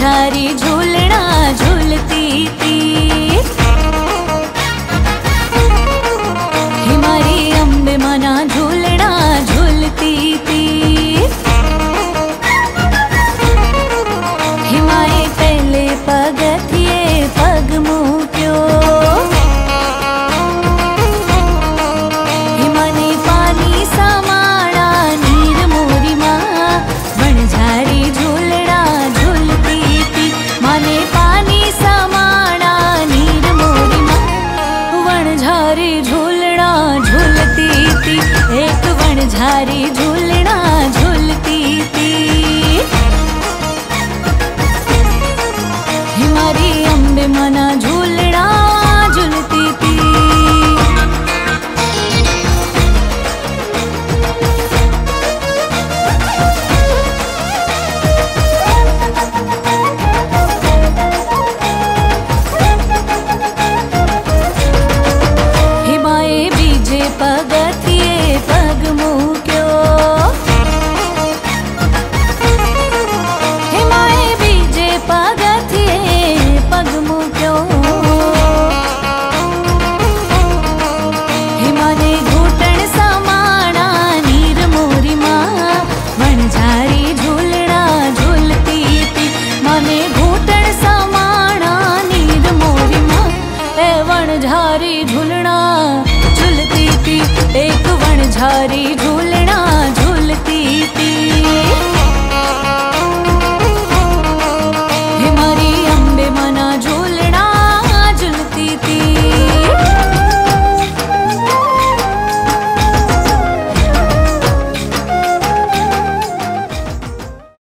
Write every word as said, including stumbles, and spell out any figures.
वणझारी झूलना झूलती थी। हिमारी अम्बे मना झूलना झूलती थी। हिमाए पहले पगथिए पग मूक्यो। हिमाने पानी समाड़ा नीर मोरी माँ वणझारी झूलना झूलती थी। माने पानी समाड़ा नीर मोरी माँ वणझारी झूलना झूलती थी। एक वणझारी झूलना झूलती थी। हिमारी अम्बे मना झूलना झूलती थी। हिमाए बीजे पगथिए पग मूक्यो। हिमाए बीजे पगथिए पग मूक्यो। हिमाने घूटण समाड़ा नीर मोरी माँ वणझारी झूलना झूलती थी। माने घूटण समाड़ा नीर मोरी माँ ए वणझारी झूलना झूलती थी। एक वणझारी झूलना झूलती थी।